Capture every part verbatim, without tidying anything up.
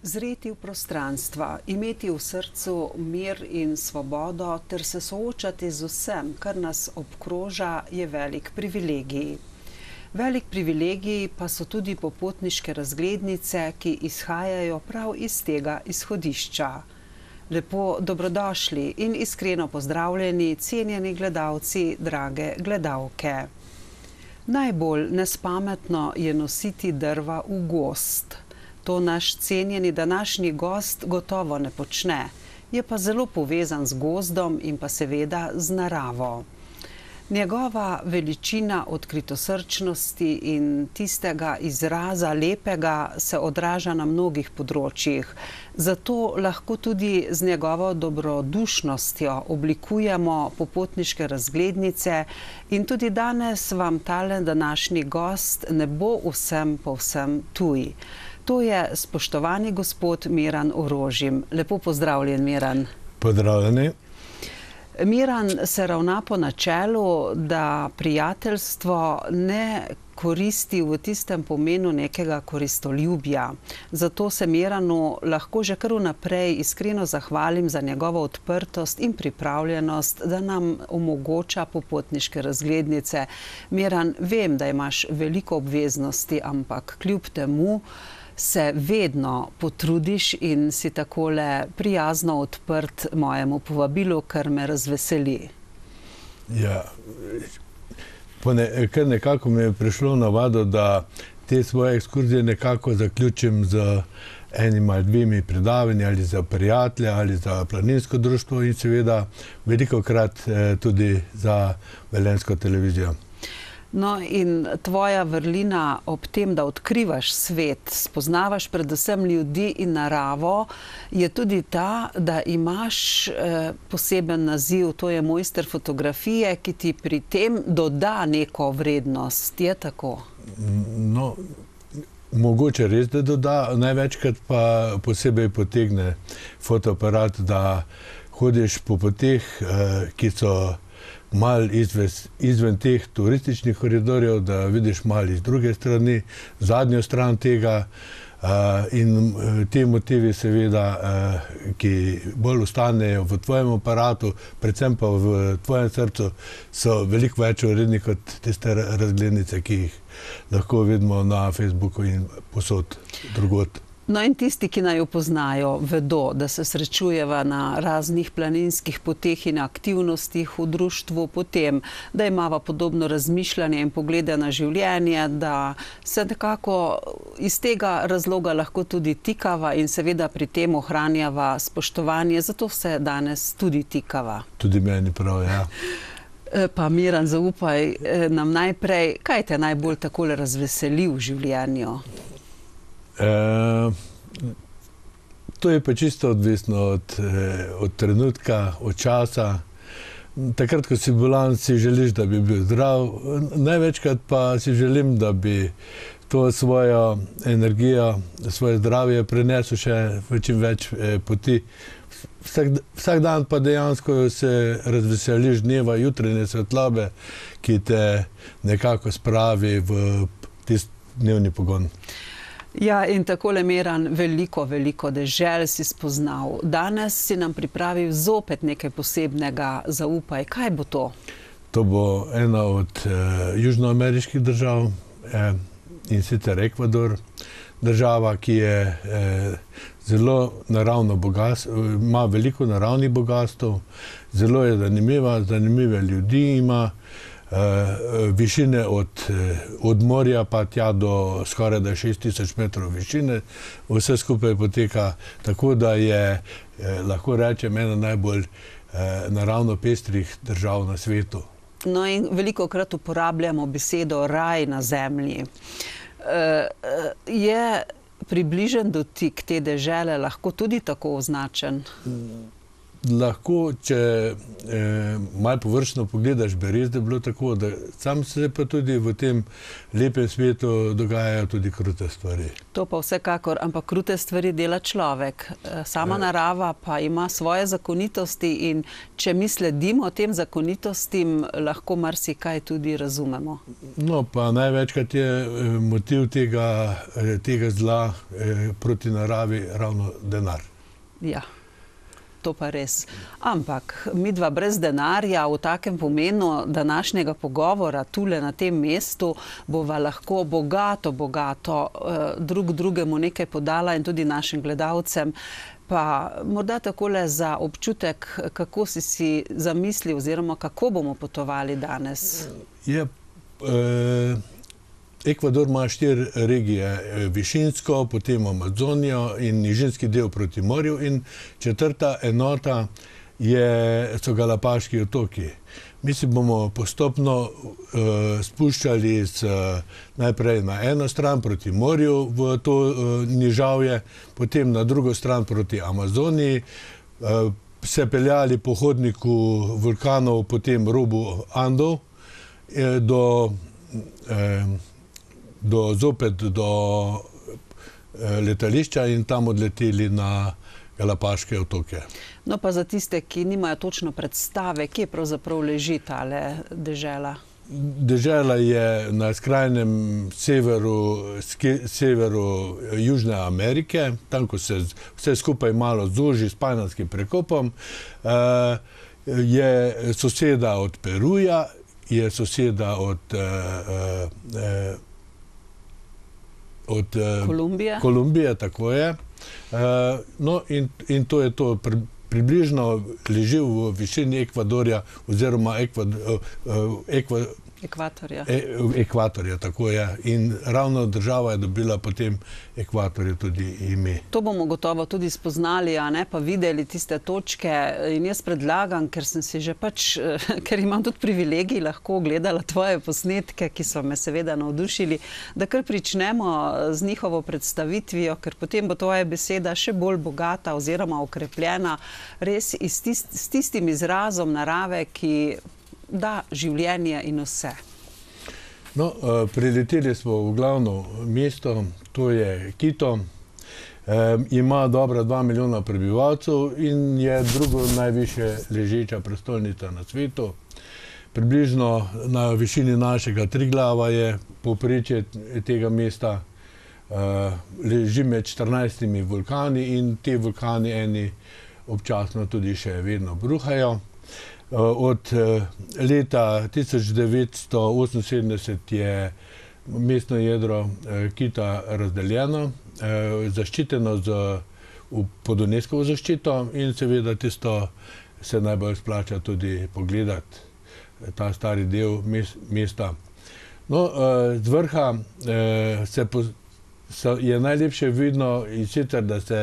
Zreti v prostranstva, imeti v srcu mir in svobodo ter se soočati z vsem, kar nas obkroža, je velik privilegij. Velik privilegij pa so tudi popotniške razglednice, ki izhajajo prav iz tega izhodišča. Lepo dobrodošli in iskreno pozdravljeni, cenjeni gledalci, drage gledalke. Najbolj nespametno je nositi drva v gozd. To naš cenjeni današnji gost gotovo ne počne, je pa zelo povezan z gozdom in pa seveda z naravo. Njegova veličina odkritosrčnosti in tistega izraza lepega se odraža na mnogih področjih. Zato lahko tudi z njegovo dobrodušnostjo oblikujemo popotniške razglednice in tudi danes vam tale današnji gost ne bo vsem povsem tuj. To je spoštovani gospod Miran Orožim. Lepo pozdravljen, Miran. Pozdravljeni. Miran se ravna po načelu, da prijateljstvo ne koristi v tistem pomenu nekega koristoljubja. Zato se Miranu lahko že kar vnaprej iskreno zahvalim za njegovo odprtost in pripravljenost, da nam omogoča popotniške razglednice. Miran, vem, da imaš veliko obveznosti, ampak kljub temu se vedno potrudiš in si takole prijazno odprt mojemu povabilu, kar me razveseli. Ja, kar nekako mi je prišlo navado, da te svoje ekskurzije nekako zaključim z enim ali dvemi predavanji ali za prijatelje ali za planinsko društvo in seveda velikokrat tudi za velenjsko televizijo. No in tvoja vrlina ob tem, da odkrivaš svet, spoznavaš predvsem ljudi in naravo, je tudi ta, da imaš eh, poseben naziv, to je mojster fotografije, ki ti pri tem doda neko vrednost. Je tako? No, mogoče res, da doda, največkrat pa posebej potegne fotoaparat, da hodiš po poteh, eh, ki so malo izven, izven teh turističnih koridorjev, da vidiš malo iz druge strani, zadnjo stran tega uh, in uh, te motivi seveda, uh, ki bolj ostanejo v tvojem aparatu, predvsem pa v tvojem srcu, so veliko več vredni kot tiste razglednice, ki jih lahko vidimo na Facebooku in posod drugod. No in tisti, ki naj jo poznajo, vedo, da se srečujeva na raznih planinskih poteh in aktivnostih v društvu, potem, da imava podobno razmišljanje in poglede na življenje, da se nekako iz tega razloga lahko tudi tikava in seveda pri tem ohranjava spoštovanje, zato se danes tudi tikava. Tudi meni prav, ja. Pa Miran, zaupaj nam najprej, kaj te najbolj takole razveseli v življenju? E, to je pa čisto odvisno od, od trenutka, od časa. Takrat, ko si bolan, si želiš, da bi bil zdrav. Največkrat pa si želim, da bi to svojo energijo, svoje zdravje prenesel še v čim več poti. Vsak, vsak dan pa dejansko se razveseliš dneva, jutranje svetlobe, ki te nekako spravi v tisti dnevni pogon. Ja, in takole, Miran, veliko, veliko dežel si spoznal. Danes si nam pripravil zopet nekaj posebnega, zaupaj. Kaj bo to? To bo ena od eh, južnoameriških držav, eh, in sicer Ekvador, država, ki je eh, zelo naravno bogatstvo, ima veliko naravnih bogastv, zelo je zanimiva, zanimive ljudi ima, Uh, višine od, od morja pa tja do skoraj da šest tisoč metrov višine. Vse skupaj poteka tako, da je, eh, lahko rečem, ena najbolj eh, naravno pestrih držav na svetu. No in velikokrat uporabljamo besedo raj na zemlji. Uh, je približen dotik te dežele lahko tudi tako označen? lahko, če eh, malo površno pogledaš, bi res, da je bilo tako, da sam se pa tudi v tem lepem svetu dogajajo tudi krute stvari. To pa vsekakor, ampak krute stvari dela človek. Sama Ja. narava pa ima svoje zakonitosti in če mi sledimo tem zakonitostim, lahko marsikaj tudi razumemo. No, pa največkrat je eh, motiv tega, eh, tega zla eh, proti naravi ravno denar. Ja. To pa res. Ampak midva brez denarja v takem pomenu današnjega pogovora tule na tem mestu bova lahko bogato, bogato eh, drug drugemu nekaj podala in tudi našim gledalcem. Pa morda takole za občutek, kako si si zamislil oziroma kako bomo potovali danes. Je, eh, Ekvador ima štiri regije, eh, Višinsko, potem Amazonijo in nižinski del proti morju in četrta enota je, so Galapaški otoki. Mi si bomo postopno eh, spuščali s, najprej na eno stran proti morju v to eh, nižavje, potem na drugo stran proti Amazoniji, eh, se peljali po hodniku vulkanov, potem robu Andov eh, do eh, do, zopet do eh, letališča in tam odleteli na Galapaške otoke. No pa za tiste, ki nimajo točno predstave, kje pravzaprav leži tale dežela? Dežela je na skrajnem severu, ske, severu Južne Amerike, tam, ko se vse skupaj malo zoži s Panamskim prekopom. Eh, je soseda od Peruja, je soseda od eh, eh, od Kolumbije. Kolumbije, tako je. Uh, no in, in to je to, pri, približno leži v višini Ekvadorja oziroma Ekvad, uh, uh, Ekva, Ekvatorja. E, ekvatorja, tako je. In ravno država je dobila potem Ekvatorju tudi ime. To bomo gotovo tudi spoznali, a ne pa videli tiste točke. In jaz predlagam, ker sem si že pač, ker imam tudi privilegij, lahko gledala tvoje posnetke, ki so me seveda navdušili, da kar pričnemo z njihovo predstavitvijo, ker potem bo tvoja beseda še bolj bogata oziroma okrepljena res iz tist, s tistim izrazom narave, ki da življenje in vse. No, uh, prileteli smo v glavno mesto, to je Quito. Um, ima dobra dva milijona prebivalcev in je drugo najvišje ležeča prestolnica na svetu. Približno na višini našega Triglava je povprečje tega mesta. Uh, leži med štirinajstimi vulkani in te vulkani eni občasno tudi še vedno bruhajo. Od leta tisoč devetsto oseminsedemdeset je mestno jedro Quita razdeljeno, zaščiteno z pod UNESCOvo zaščito in seveda tisto se najbolj splača tudi pogledati, ta stari del mesta. No, z vrha se je najlepše vidno in sicer, da se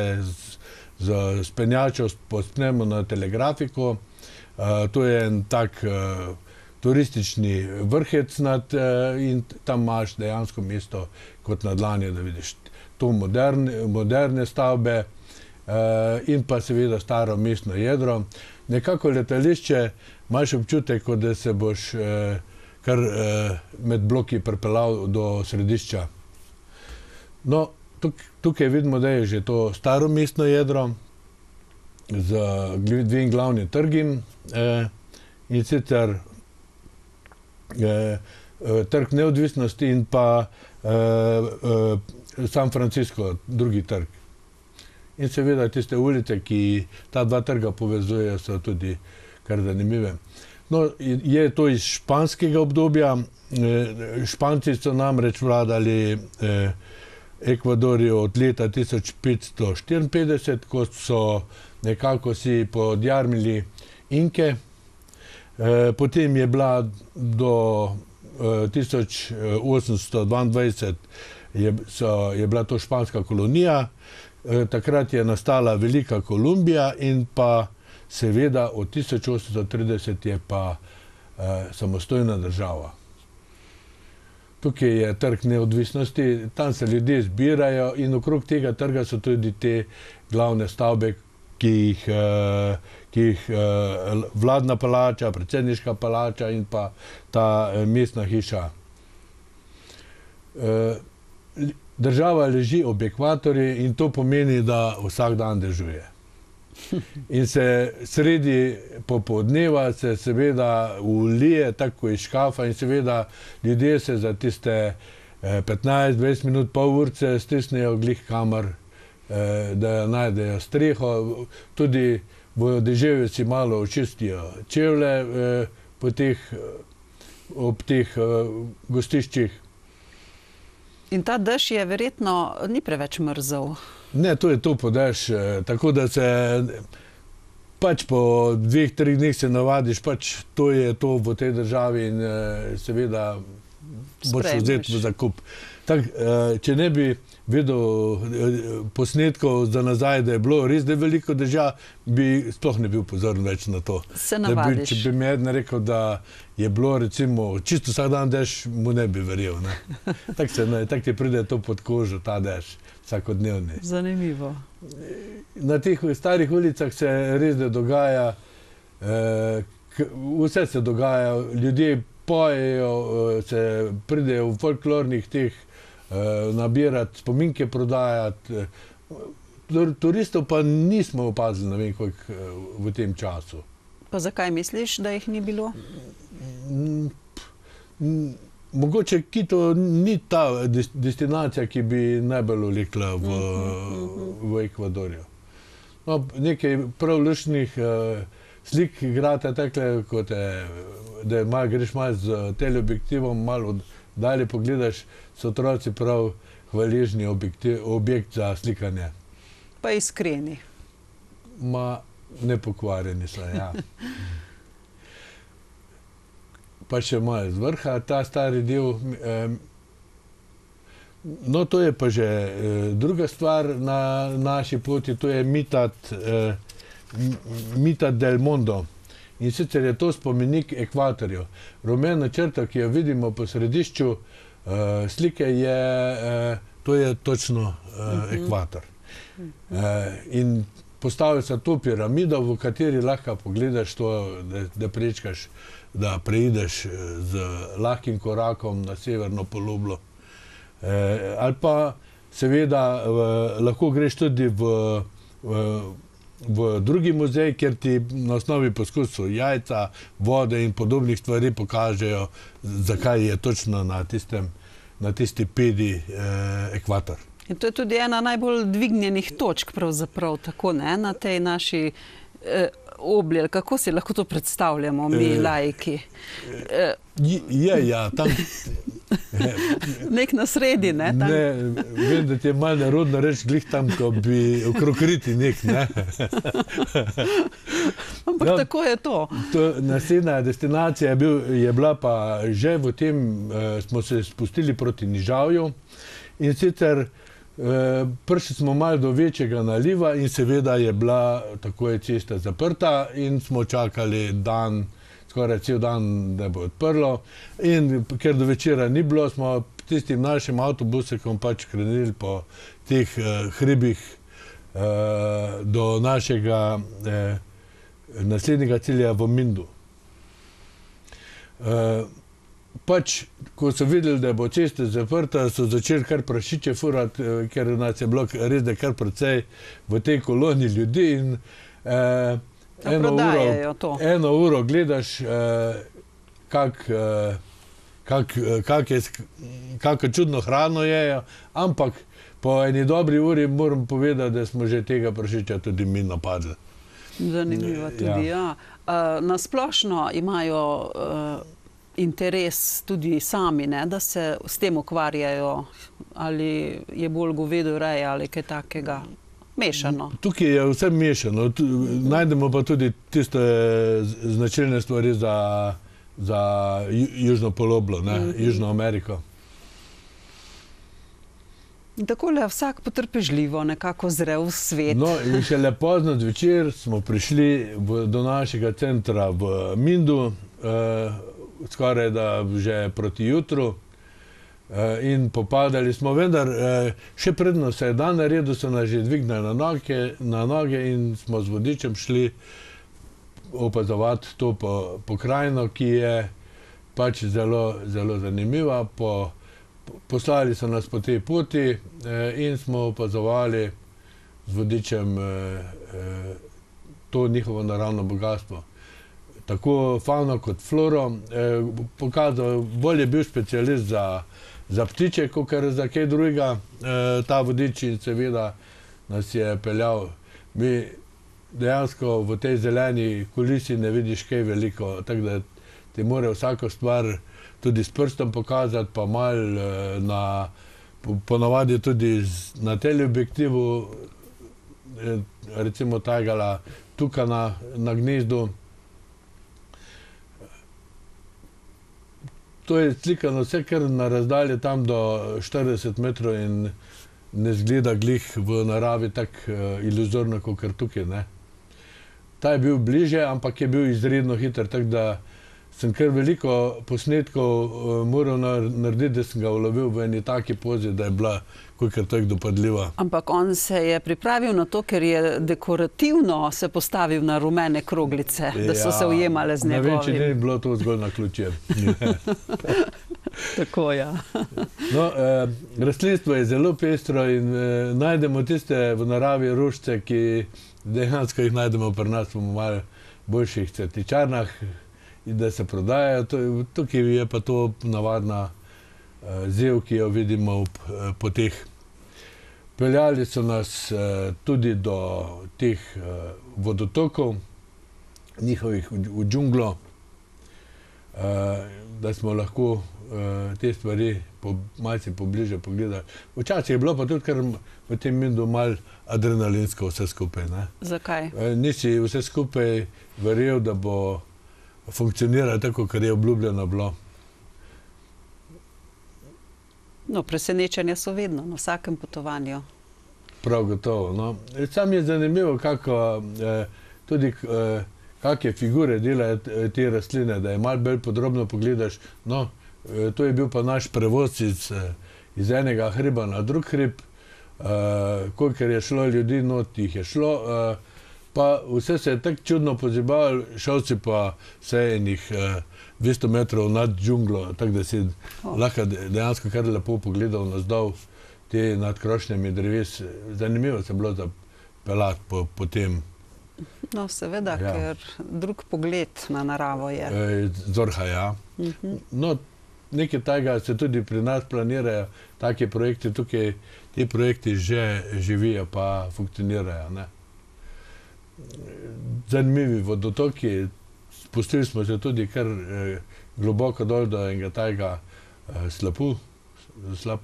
z spenjačo povzpnemo na telegrafiko. Uh, to je en tak uh, turistični vrhec nad, uh, in tam imaš dejansko mesto kot na dlani, da vidiš to moderne, moderne stavbe uh, in pa seveda staro mestno jedro. Nekako letališče imaš občutek, kot da se boš uh, kar uh, med bloki pripeljal do središča. No, tuk, tukaj vidimo, da je že to staro mestno jedro z dvim glavnim trgim, eh, in sicer eh, trg neodvisnosti in pa eh, eh, San Francisco, drugi trg. In seveda tiste ulice, ki ta dva trga povezujejo, so tudi kar zanimive. No, je to iz španskega obdobja. Eh, Španci so namreč vladali eh, Ekvadorju od leta tisoč petsto štiriinpetdeset, ko so nekako si podjarmili Inke. E, potem je bila do e, tisoč osemsto dvaindvajset je, so, je bila to španska kolonija. E, takrat je nastala Velika Kolumbija in pa seveda od tisoč osemsto trideset je pa e, samostojna država. Tukaj je trg neodvisnosti, tam se ljudje zbirajo in okrog tega trga so tudi te glavne stavbe, ki jih, ki jih vladna palača, predsedniška palača in pa ta mestna hiša. Država leži ob ekvatorju in to pomeni, da vsak dan dežuje. In se sredi popoldneva se seveda ulije tako iz škafa in seveda ljudje se za tiste petnajst dvajset minut, pol urce stisnejo glih kamor, da najdejo streho. Tudi v deževju si malo očistijo čevlje po teh, ob teh gostiščih. In ta dež je verjetno ni preveč mrzel. Ne, to je to po dež, tako da se pač po dveh, treh dneh se navadiš, pač to je to v tej državi in seveda boš vzeti v zakup. Tak, če ne bi videl posnetkov za nazaj, da je bilo res da veliko dežja, bi sploh ne bil pozoren več na to. Se navadiš. Bi, če bi mi eden rekel, da je bilo recimo čisto vsak dan dež, mu ne bi verjel. Tako se, tak ti pride to pod kožo, ta dež, vsakodnevni. Zanimivo. Na teh starih ulicah se res da dogaja, eh, vse se dogaja, ljudje pojejo, se pridejo v folklornih teh nabirati, spominke prodajati. Turistov pa nismo opazili, ne vem koliko, v tem času. Pa zakaj misliš, da jih ni bilo? Mogoče Quito ni ta destinacija, ki bi najbolj vlekla v, v Ekvadorju. No, nekaj prav luštnih slik igrate takle, kot je, da malo greš malo z teleobjektivom, malo dalje pogledaš, so otroci prav hvaležni objekt za slikanje. Pa iskreni. Ma nepokvarjeni so, ja. Pa še malo z vrha, ta stari del. No, to je pa že druga stvar na naši poti, to je Mitad, Mitad del Mundo. In sicer je to spomenik ekvatorju. Rumena črta, ki jo vidimo po središču uh, slike, je, uh, to je točno uh, ekvator. Uh, in postavil se to piramido, v kateri lahko pogledaš to, da, da prečkaš, da preideš z lahkim korakom na severno poloblo. Uh, ali pa seveda uh, lahko greš tudi v, v v drugi muzej, kjer ti na osnovi poskusov jajca, vode in podobnih stvari pokažejo, zakaj je točno na tistem, na tisti pedi eh, ekvator. In to je tudi ena najbolj dvignjenih točk pravzaprav, tako ne, na tej naši eh, obli, ali kako si lahko to predstavljamo, mi eh, laiki? Eh, je, ja, tam... Nek na sredi, ne? Tam. Ne, vem, da ti je malo nerodno reči glih tam, ko bi okrog riti nek, ne? Ampak no, tako je to. to naslednja destinacija je, bil, je bila pa že v tem, eh, smo se spustili proti Nižavju in sicer eh, prišli smo malo do večjega naliva in seveda je bila tako je cesta zaprta in smo čakali dan, skoraj cel dan, da bo odprlo. In ker do večera ni bilo, smo tistim našim avtobusekom pač krenili po teh eh, hribih eh, do našega eh, naslednjega cilja v Mindu. Eh, pač, ko so videli, da bo cesta zaprta, so začeli kar prašiče furati, eh, ker nas je bilo res da kar precej v tej koloni ljudi in eh, Eno uro, eno uro gledaš, eh, kak, eh, kak, kak je, kako čudno hrano jejo, ampak po eni dobri uri moram povedati, da smo že tega prašiča tudi mi napadli. Zanimivo tudi, ja. ja. Uh, na splošno imajo uh, interes tudi sami, ne, da se s tem ukvarjajo, ali je bolj govedoreja ali kaj takega. Mešano. Tukaj je vse mešano. Tu, najdemo pa tudi tiste značilne stvari za, za južno poloblo, ne, mm-hmm. Južno Ameriko. In takole vsak potrpežljivo nekako zre v svet. No, in šele pozno zvečer smo prišli v, do našega centra v Mindu, eh, skoraj da že proti jutru. In popadali smo, vendar še predno se je dan naredil, so nas že dvignili na noge, na noge in smo z vodičem šli opazovati to pokrajino, ki je pač zelo, zelo zanimiva. Po, poslali so nas po tej poti in smo opazovali z vodičem to njihovo naravno bogatstvo. Tako fauno kot floro. Pokazal, bolj je bil specialist za, za ptiče, kot za kaj drugega. Ta vodič in seveda nas je peljal. Mi dejansko v tej zeleni kulisi ne vidiš kaj veliko, tako da ti mora vsako stvar tudi s prstom pokazati, pa malo na, ponavadi tudi na teleobjektivu, recimo tajgala tukaj na, na gnezdu. To je slikano vse kar na razdalje tam do štirideset metrov in ne zgleda glih v naravi tako iluzorno, kot tukaj, ne. Ta je bil bliže, ampak je bil izredno hiter, tako da sem kar veliko posnetkov moral narediti, da sem ga ulovil v eni taki pozi, da je bila kolikor tako dopadljiva. Ampak on se je pripravil na to, ker je dekorativno se postavil na rumene kroglice, da so se ujemale z njegovim. Ne vem, če ni bilo to zgolj naključje. Tako, ja. No, rastlinstvo je zelo pestro in najdemo tiste v naravi rožice, ki dejansko jih najdemo pri nas v malo boljših cvetličarnah, da se prodajajo. Tukaj je pa to navadna zev, ki jo vidimo v poteh. Peljali so nas tudi do teh vodotokov, njihovih v džunglo, da smo lahko te stvari malce pobliže pogledali. Včasih je bilo pa tudi kar v tem mindu malo adrenalinsko vse skupaj. Zakaj? Nisi vse skupaj verjel, da bo funkcioniralo tako, kar je obljubljeno bilo. No, presenečenja so vedno, na vsakem potovanju. Prav gotovo, no. Sam je zanimivo, kako tudi kakšne figure delajo te rastline, da je malo bolj podrobno pogledaš. No, to je bil pa naš prevoz iz, iz enega hriba na drug hrib. Kolikor je šlo ljudi, not jih je šlo. Pa vse se je tako čudno pozibalo, šel si pa vse enih dvesto metrov nad džunglo, tako da si lahko dejansko kar lepo pogledal nazdol te nad krošnjami dreves. Zanimivo se je bilo zapeljati po, po tem. No, seveda, ja. Ker drug pogled na naravo je. E, Zorha, ja. Uh-huh. No, nekaj tega se tudi pri nas planirajo, take projekti, tukaj ti projekti že živijo pa funkcionirajo, ne. Zanimivi vodotoki, spustili smo se tudi kar eh, globoko dol do enega tajega eh, slapu, slap.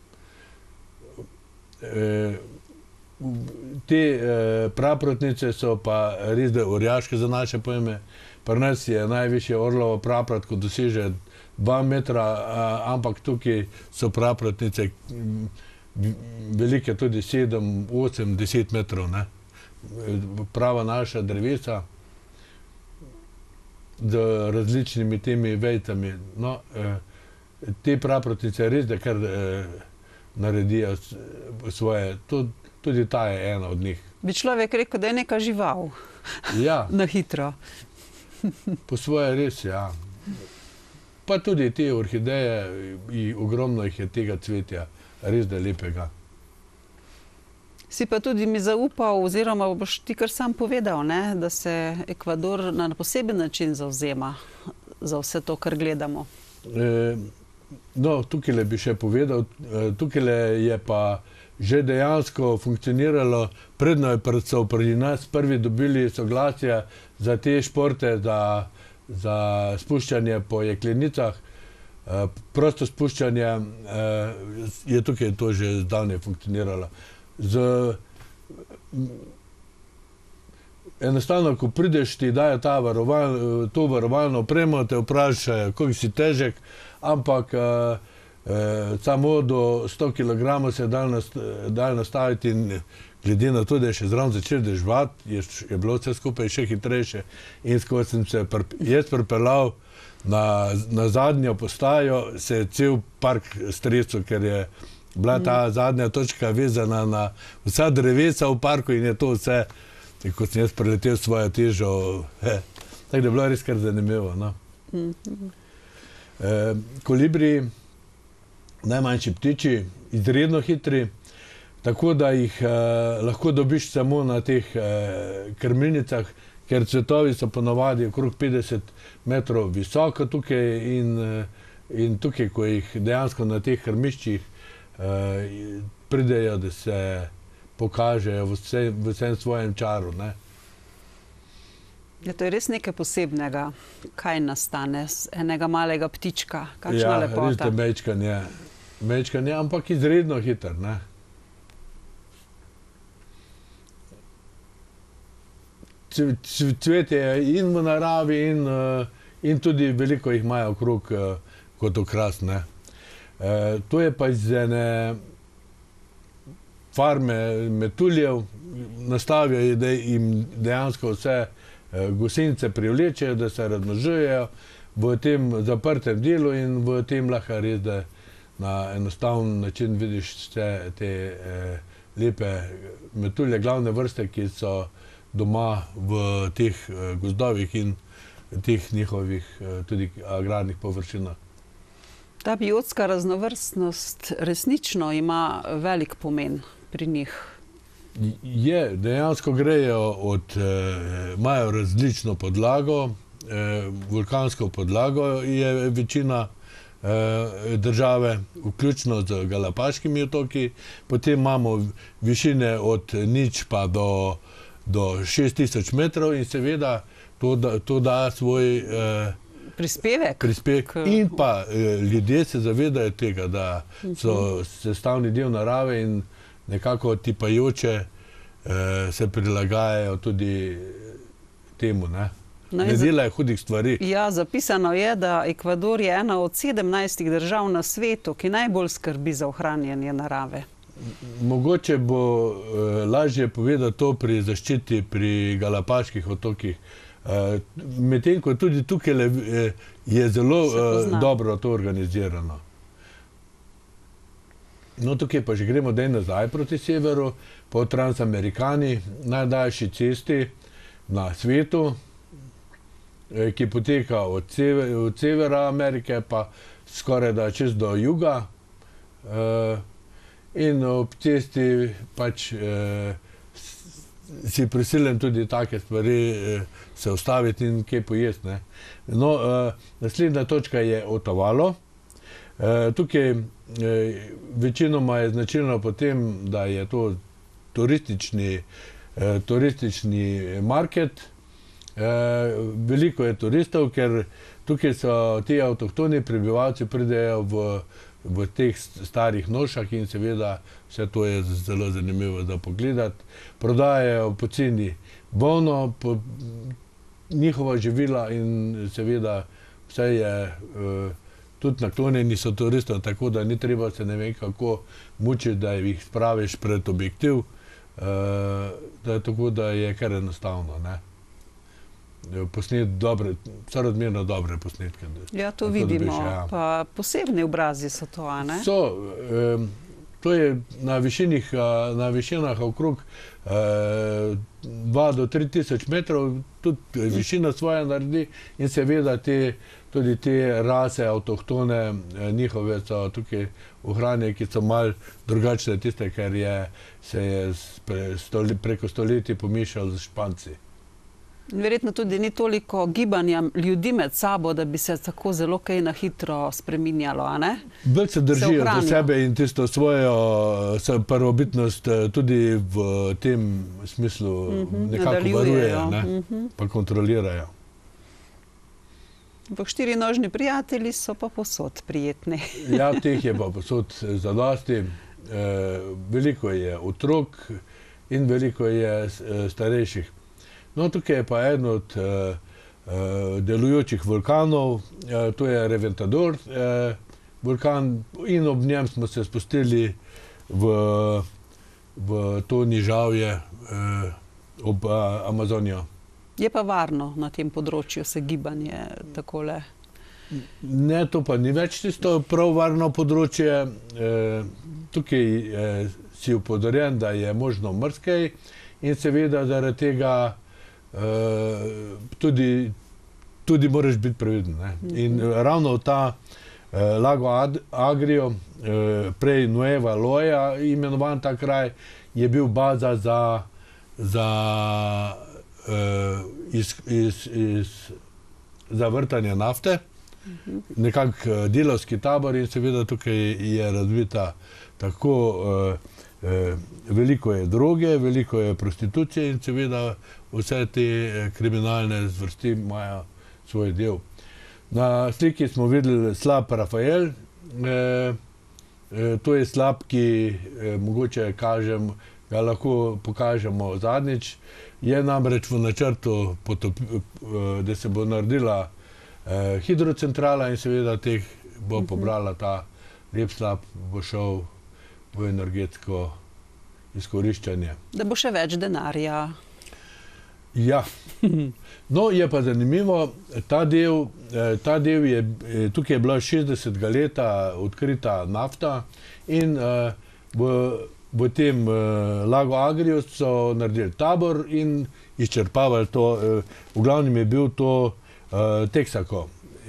Eh, te eh, praprotnice so pa res da orjaške za naše pojme. Pri nas je najvišje orlovo praprot, ko doseže dva metra, eh, ampak tukaj so praprotnice velike tudi sedem, osem, deset metrov, ne. Prava naša drevesa z različnimi temi vejcami. No, te praprotnice res, da kar naredijo svoje, tudi ta je ena od njih. Bi človek rekel, da je neka žival. Ja. Na hitro. Po svoje res, ja. Pa tudi te orhideje, ogromno jih je tega cvetja, res da lepega. Si pa tudi mi zaupal, oziroma boš ti kar sam povedal, ne, da se Ekvador na poseben način zavzema za vse to, kar gledamo. E, no, tukaj bi še povedal, tukaj je pa že dejansko funkcioniralo, predno so pri nas prvi dobili soglasje za te športe, za, za spuščanje po jeklenicah. E, prosto spuščanje e, je tukaj to že zdavnaj funkcioniralo. Z, enostavno, ko prideš, ti dajo ta varoval, to varovalno opremo, te vprašajo, koliko si težek, ampak eh, eh, samo do sto kilogramov se je dal nastaviti in glede na to, da je še zraven začel deževati, je, je bilo vse skupaj še hitrejše. In ko sem se pr, jaz pripeljal na, na zadnjo postajo, se je cel park stresel, ker je bila ta zadnja točka vezana na vsa drevesa v parku in je to vse, ko sem jaz preletel svojo težo, he, Tako da je bilo res kar zanimivo. No. E, kolibri, najmanjši ptiči, izredno hitri, tako da jih eh, lahko dobiš samo na teh eh, krmilnicah, ker cvetovi so ponavadi okrog petdeset metrov visoko tukaj in, in tukaj, ko jih dejansko na teh krmiščih eh, pridejo, da se pokažejo v, vse, v vsem svojem čaru. Ne. Ja, to je res nekaj posebnega, kaj nastane z enega malega ptička, kakšna ja, lepota. Ja, res je mečkan je, mečkan je, ampak izredno hiter, ne. Cvet je in v naravi in, in tudi veliko jih imajo okrog kot okras. Ne. E, to je pa iz ene farme metuljev, nastavijo, da jim dejansko vse gosenice privlečejo, da se razmnožujejo v tem zaprtem delu in v tem lahko res, da na enostaven način vidiš vse te eh, lepe metulje, glavne vrste, ki so doma v teh eh, gozdovih in teh njihovih eh, tudi agrarnih površinah. Ta biotska raznovrstnost resnično ima velik pomen pri njih. Je, dejansko grejo od, eh, imajo različno podlago, eh, vulkansko podlago je večina eh, države, vključno z Galapaškimi otoki, potem imamo višine od nič pa do do šest tisoč metrov in seveda to da, to da svoj eh, prispevek. prispevek. In pa eh, ljudje se zavedajo tega, da so sestavni del narave in nekako tipajoče eh, se prilagajajo tudi temu. Ne, no, ne delajo hudih stvari. Ja, zapisano je, da Ekvador je ena od sedemnajstih držav na svetu, ki najbolj skrbi za ohranjanje narave. Mogoče bo eh, lažje povedati to pri zaščiti pri Galapaških otokih. Eh, Medtem ko tudi tukaj eh, je zelo eh, dobro to organizirano. No, tukaj pa že gremo dej nazaj proti severu, po Transamerikani, najdaljši cesti na svetu, eh, ki poteka od, sever, od severa Amerike pa skoraj da čez do juga. Eh, In ob cesti pač eh, si prisiljen tudi take stvari eh, se ustaviti in kaj pojesti. Ne. No, eh, naslednja točka je Otavalo. Eh, tukaj eh, večinoma je značilno potem, da je to turistični, eh, turistični market. Eh, veliko je turistov, ker tukaj so ti avtohtoni prebivalci pridejo v v teh starih nošah in seveda vse to je zelo zanimivo za pogledati. Prodajajo poceni volno, po, njihova živila in seveda vse je, uh, tudi naklonjeni so turistom, tako da ni treba se ne vem kako mučiti, da jih spraviš pred objektiv, uh, da, tako da je kar enostavno. Ne. Posnet dobre, sorazmerno dobre posnetke. Ja, to vidimo. Dobiš, ja. Pa posebni obrazi so to, a ne? So. Um, to je na višinih, na višinah okrog uh, dva do tri tisoč metrov, tudi višina svoja naredi in seveda te, tudi te rase, avtohtone, njihove so tukaj ohranjene, ki so malo drugačne tiste, ker je, se je pre, stoli, preko stoletij pomišal z Španci. Verjetno tudi ni toliko gibanja ljudi med sabo, da bi se tako zelo kaj na hitro spreminjalo, a ne? Bolj se držijo za sebe in tisto svojo prvobitnost tudi v tem smislu mm-hmm, nekako varujejo, ne? Mm-hmm. Pa kontrolirajo. Ampak štirinožni prijatelji so pa posod prijetni. Ja, teh je pa posod zadosti. E, veliko je otrok in veliko je starejših. No, tukaj je pa eden od uh, uh, delujočih vulkanov, uh, to je Reventador uh, vulkan in ob njem smo se spustili v, v to nižavje uh, ob uh, Amazonijo. Je pa varno na tem področju se gibanje takole? Ne, to pa ni več tisto prav varno področje. Uh, tukaj uh, si upozorjen, da je možno marsikaj in seveda zaradi tega Uh, tudi tudi moraš biti previden. Ne? In ravno ta eh, Lago Ad, Agrio, eh, prej Nueva Loja, imenovan ta kraj, je bil baza za, za eh, iz, iz, iz, za vrtanje nafte, nekak eh, delavski tabor, in seveda tukaj je razvita tako eh, eh, veliko je droge, veliko je prostitucije in seveda vse te eh, kriminalne zvrsti imajo svoj del. Na sliki smo videli slap Rafael. Eh, eh, to je slap, ki eh, mogoče kažem, ga lahko pokažemo zadnjič. Je namreč v načrtu, potop, eh, da se bo naredila eh, hidrocentrala in seveda teh bo pobrala ta lep slap, bo šel v energetsko izkoriščanje. Da bo še več denarja. Ja. No, je pa zanimivo, ta del, ta del je, tukaj je bila šestdesetega leta odkrita nafta in v, v tem Lago Agrio so naredili tabor in izčrpavali to, v glavnem je bil to Texaco.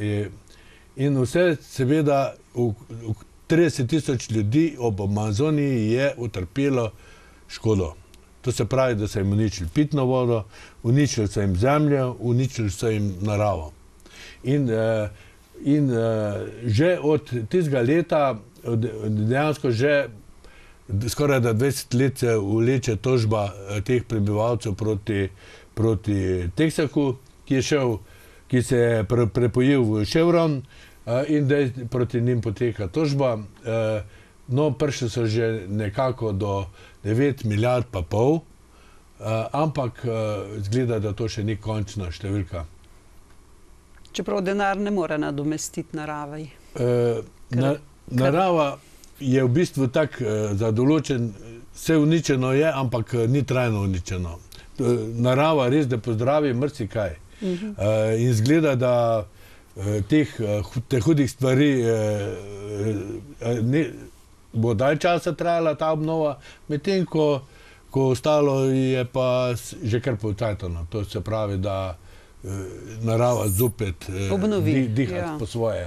In vse seveda trideset tisoč ljudi ob Amazoniji je utrpelo škodo. To se pravi, da so jim uničili pitno vodo, uničili so jim zemljo, uničili so jim naravo. In, in že od tistega leta, dejansko že skoraj da dvajset let se vleče tožba teh prebivalcev proti, proti Texacu, ki je šel, ki se je pre, prepojil v Chevron in da proti njim poteka tožba. No, prišli so že nekako do devet milijard pa pol, ampak izgleda, da to še ni končna številka. Čeprav denar ne more nadomestiti narave. Na, narava je v bistvu tak za določen, vse uničeno je, ampak ni trajno uničeno. Narava res, da pozdravi marsikaj. Uh-huh. In izgleda, da teh, teh hudih stvari ne, bo dalj časa trajala ta obnova, medtem ko, ko ostalo je pa že kar povcajtano. To se pravi, da eh, narava zopet eh, di, diha ja. po svoje.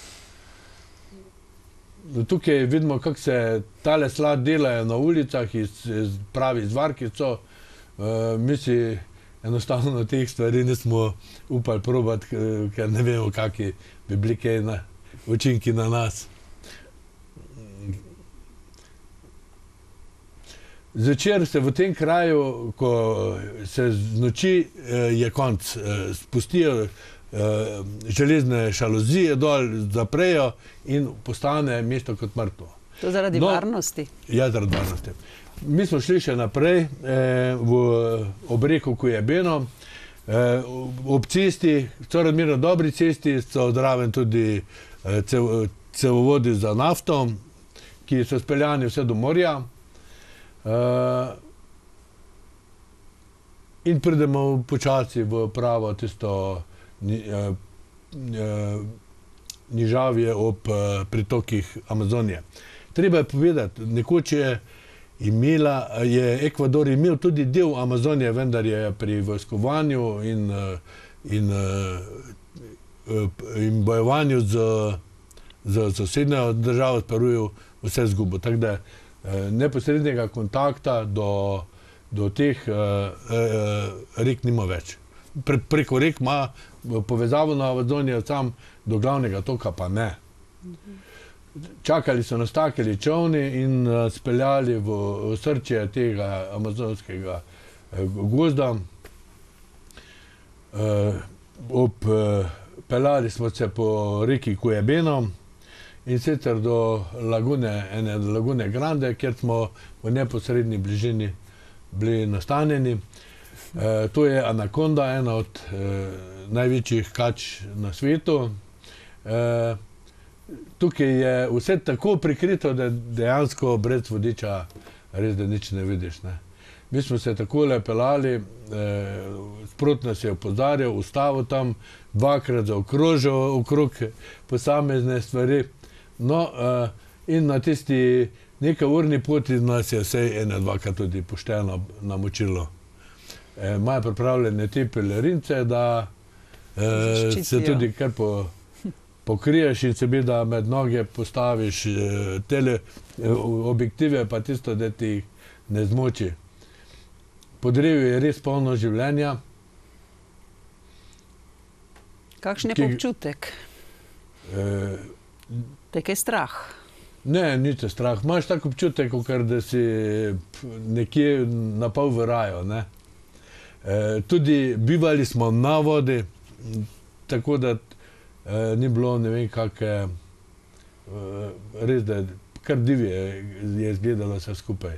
Tukaj vidimo, kako se tale slad delajo na ulicah, iz, iz pravi zvarki so. Eh, mi si enostavno teh stvari nismo upali probati, ker ne vemo, kakšni bi bili kaj na, učinki na nas. Zvečer se v tem kraju, ko se z noči je konc, spustijo železne šalozije dol, zaprejo in postane mesto kot mrtvo. To zaradi no, varnosti? Ja, zaradi varnosti. Mi smo šli še naprej v obreko Kujebeno. Ob cesti, sorazmerno dobri cesti, so zraven tudi cevovodi za nafto, ki so speljani vse do morja. Uh, in pridemo počasi v pravo tisto ni, uh, uh, nižavje ob uh, pritokih Amazonije. Treba je povedati, nekoč je imela, je Ekvador imel tudi del Amazonije, vendar je pri vojskovanju in, uh, in, uh, in bojovanju z, z sosednjo državo, s Peruju, vse zgubo. Tako da neposrednega kontakta do, do teh uh, uh, rek nima več. Pre, preko rek ima povezavo na Amazonijo, sam do glavnega toka pa ne. Čakali so nas takeli čovni in uh, speljali v, v srčje tega amazonskega uh, gozda. Uh, ob, uh, peljali smo se po reki Kujebeno, in sicer do lagune, ene lagune Grande, kjer smo v neposredni bližini bili nastanjeni. E, to je anakonda, ena od e, največjih kač na svetu. E, tukaj je vse tako prikrito, da dejansko brez vodiča res da nič ne vidiš. Ne. Mi smo se takole pelali, e, sprot nas je opozarjal, ustavil tam, dvakrat zaokrožil okrog posamezne stvari. No, uh, in na tisti nekaj urni poti nas je vsej ena, dvakrat tudi pošteno namočilo. E, imajo pripravljene te pelerince, da, e, se tudi kar po, pokriješ in seveda med noge postaviš e, tele e, objektive, pa tisto, da ti jih ne zmoči. Podrevje je res polno življenja. Kakšen je pa občutek? E, Te je kaj strah? Ne, ni te strah. Imaš tak občutek, ker da si nekje na pol v raju, ne. E, tudi bivali smo na vodi, tako da e, ni bilo ne vem kakve, e, res da kar divje je izgledalo vse skupaj.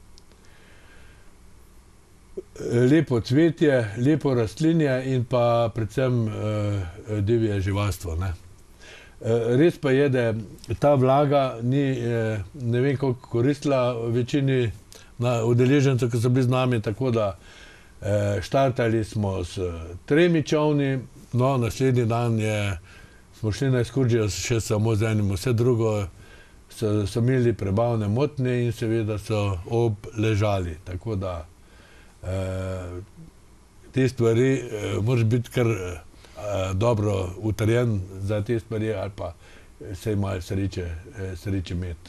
Lepo cvetje, lepo rastlinje in pa predvsem e, divje živalstvo, ne. Res pa je, da ta vlaga ni ne vem koliko koristila večini udeležencev, ki so bili z nami, tako da štartali smo s tremi čolni, no naslednji dan je, smo šli na ekskurzijo še samo z enim, vse drugo so, so imeli prebavne motnje in seveda so obležali, tako da te stvari moraš biti kar dobro utrjen za te stvari ali pa se malo sreče, sreče imeti.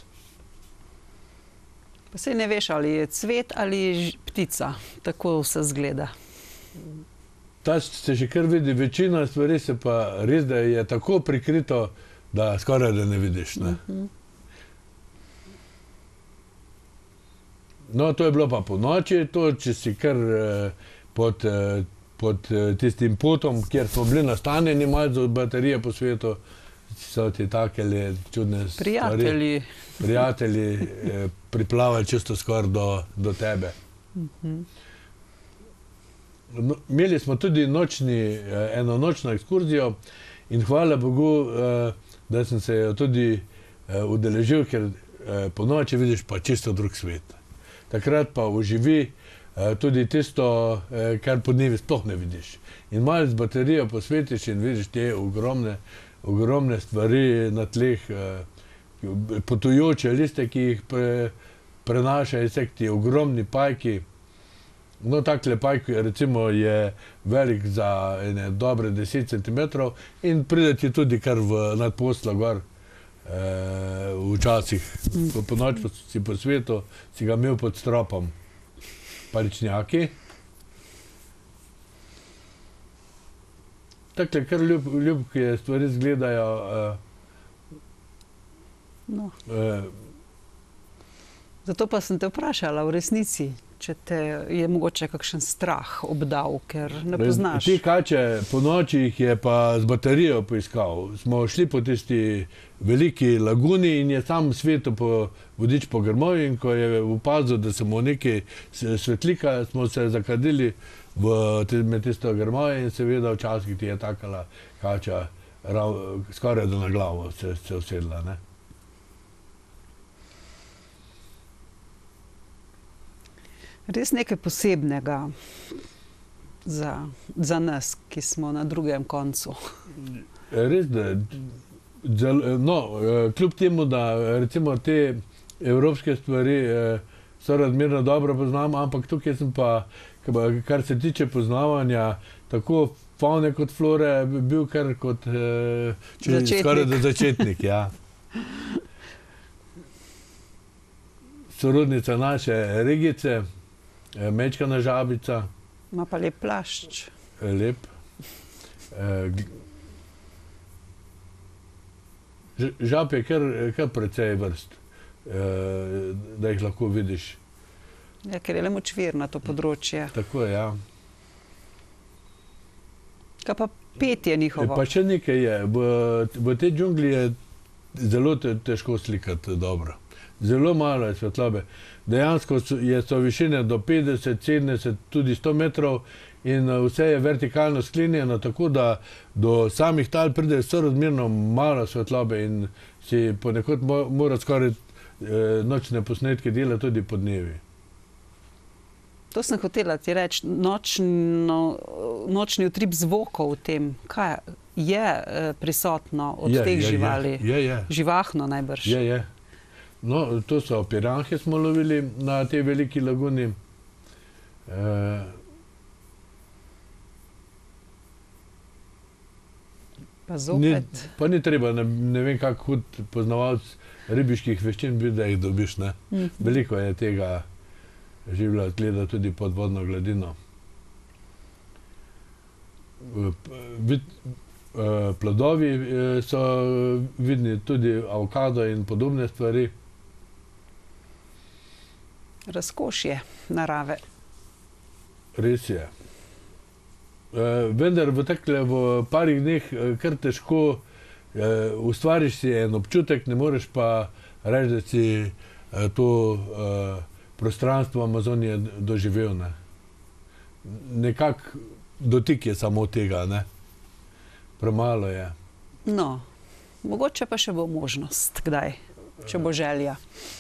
Pa saj ne veš, ali je cvet ali ptica, tako vse zgleda. Ta se še kar vidi, večina stvari se pa res, da je tako prikrito, da skoraj da ne vidiš, ne. Uh-huh. No, to je bilo pa po noči, to, če si kar pod pod tistim potom, kjer smo bili nastanjeni malo od baterije po svetu, so ti takele čudne prijatelji. stvari. Prijatelji. eh, priplavali čisto skoraj do, do tebe. Uh-huh. No, imeli smo tudi nočni, eh, eno nočno ekskurzijo in hvala Bogu, eh, da sem se jo tudi eh, udeležil, ker eh, po noči vidiš pa čisto drug svet. Takrat pa uživi tudi tisto, kar po dnevi sploh ne vidiš. In malo z baterijo posvetiš in vidiš te ogromne, ogromne stvari na tleh, potujoče liste, ki jih pre, prenašajo insekti, ogromni pajki. No, takle pajk recimo je velik za ene dobre deset centimetrov in pride ti tudi kar v nadposla gor. E, včasih, po, po noč si po svetu, si ga imel pod stropom. Paličnjaki. Takle, kar ljub, ljubke stvari izgledajo. Uh, no. uh, Zato pa sem te vprašala v resnici, če te je mogoče kakšen strah obdal, ker ne poznaš. Te kače po noči jih je pa z baterijo poiskal. Smo šli po tisti veliki laguni in je tam svetu po vodič po grmovju in ko je opazil, da se mu nekaj svetlika, smo se zakadili v, med tisto grmovje in seveda včasih ti je takala kača rav, skoraj da na glavo se, se usedla, ne. Res nekaj posebnega za, za nas, ki smo na drugem koncu. Res, da, no, kljub temu, da recimo te evropske stvari sorazmerno dobro poznam, ampak tukaj sem pa, kar se tiče poznavanja, tako faune kot flore, bil kar kot če, skoraj da začetnik. Ja. Sorodnica naše regice, mečkana žabica. Ima pa lep plašč. Lep. Žab je kar, kar precej vrst, da jih lahko vidiš. Ja, ker je le močvirno na to področje. Tako je, ja. Kaj pa petje njihovo? Pa še nekaj je. V, v tej džungli je zelo te, težko slikati dobro. Zelo malo je svetlobe. Dejansko so, je, so višine do petdeset, sedemdeset, tudi sto metrov in vse je vertikalno sklenjeno, tako da do samih tal pride sorazmerno malo svetlobe in si ponekod mo, mora skoraj eh, nočne posnetke dela tudi po dnevi. To sem hotela ti reči, nočno, nočni utrip zvokov v tem, kaj je eh, prisotno od je, teh je, živali? Je, je. Živahno najbrž. Je, je. No, to so piranhe smo lovili na tej veliki laguni. E, Pa zopet. Ni, pa ni treba, ne, ne vem kak hud poznavalc ribiških veščin biti, da jih dobiš, ne. Mm. Veliko je tega življa, gleda tudi pod vodno gladino. Vid, plodovi so vidni, tudi avokado in podobne stvari. Razkošje narave. Res je. Vendar v takle v parih dneh kar težko ustvariš si en občutek, ne moreš pa reči, da si to prostranstvo Amazonije doživel, ne. Nekak dotik je samo tega, ne. Premalo je. No, mogoče pa še bo možnost, kdaj, če bo želja.